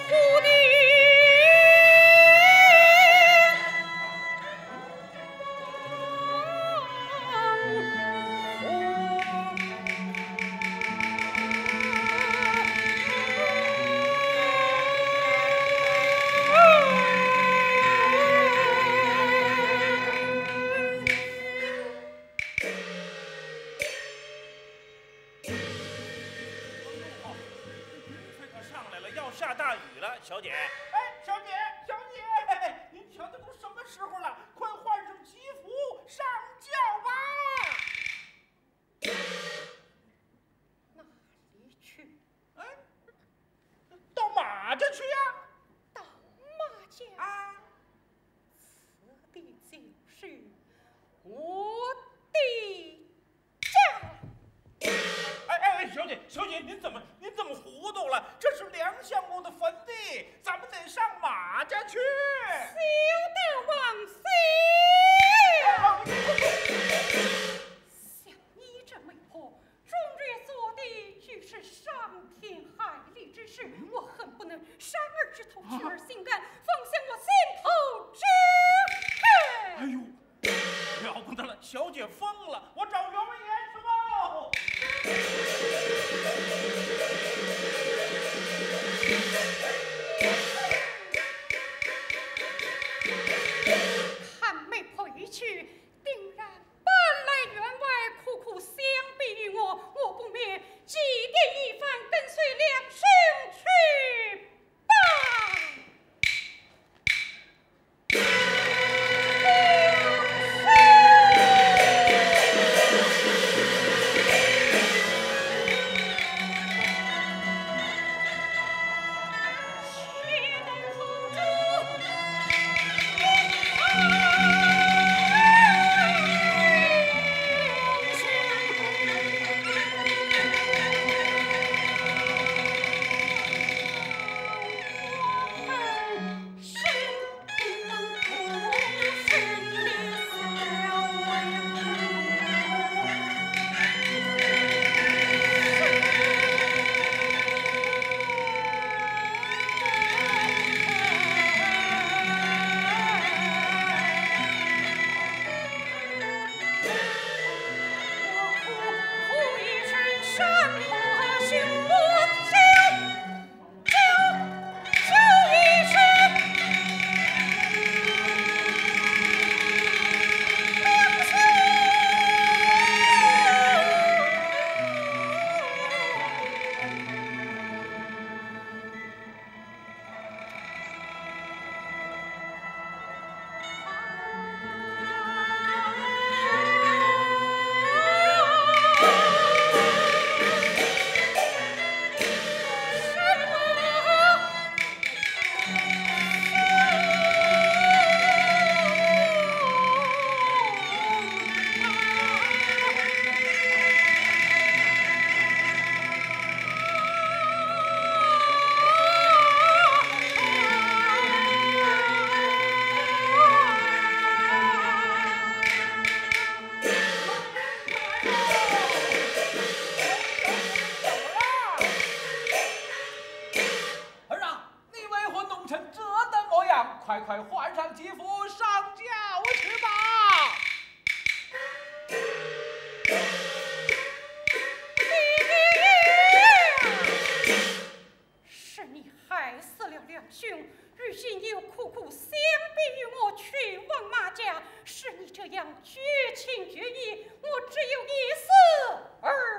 小姐， 哎，小姐，小姐，您瞧这都什么时候了？快换上吉服上轿吧！ 哪里去？ 哎，到马家去呀、 到马家啊！ 此地就是我的家。 哎，小姐，小姐，您怎么糊涂了？这是梁相公的坟地，咱们得上马家去。 休得枉费！像你这媒婆，终日做的俱是伤天害理之事，我恨不能杀儿之头，取而心肝，奉献我心头之恨。 哎呦，了不得了，小姐疯了！我找员外爷去吧。 看媒婆一去，定然搬来员外苦苦相逼于我，我不免祭奠一番，跟随两兄去吧。 快换上吉服上轿去吧！ 是你害死了两兄，如今又苦苦相逼于我去往马家，是你这样绝情绝义，我只有一死而